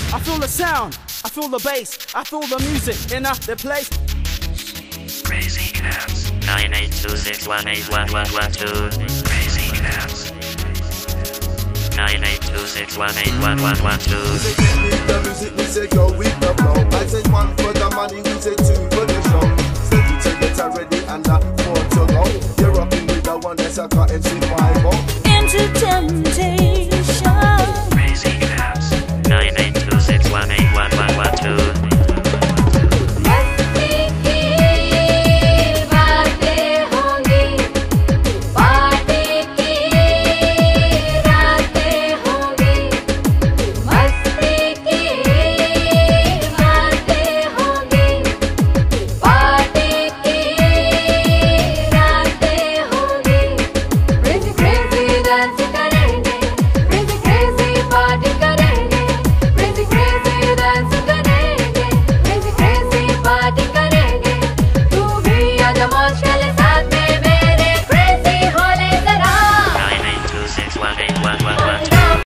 I feel the sound, I feel the bass, I feel the music in the place. Crazy Cats 9826181112. Crazy Cats 9826181112. The music, we say go with the flow. I say one for the money, we say two for the show. Steady to get ready and 4 to go. You're rocking with the one that's a car MC.